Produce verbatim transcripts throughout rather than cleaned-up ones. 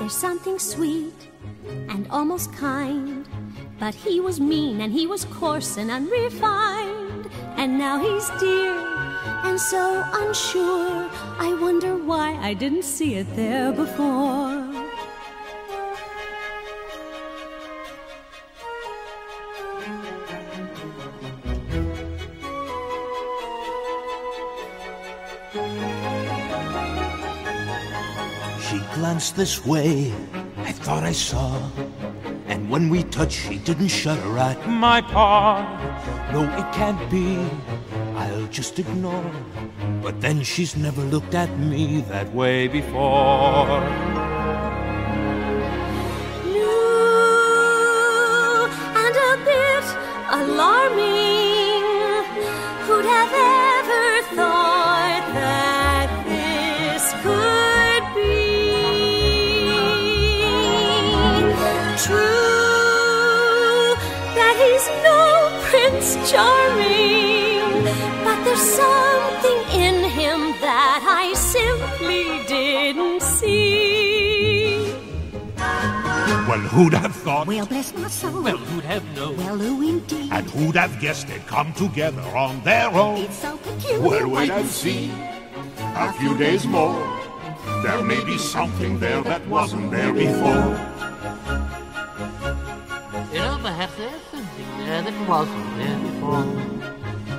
There's something sweet and almost kind, but he was mean and he was coarse and unrefined. And now he's dear and so unsure. I wonder why I didn't see it there before. She glanced this way, I thought I saw, and when we touched she didn't shudder at my paw. No, it can't be, I'll just ignore. But then she's never looked at me that way before. New and a bit alarming. Who'd have ever thought that this could be true? That he's no Prince Charming, but there's something in him that I simply didn't see. Well, who'd have thought? Well, bless my soul. Well, who'd have known? Well, who indeed? And who'd have guessed they'd come together on their own? It's so peculiar. Well, wait and see. A few days more. There may be something there that wasn't there before. You know, perhaps there's something there that wasn't there before.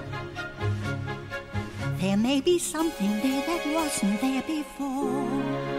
There may be something there that wasn't there before.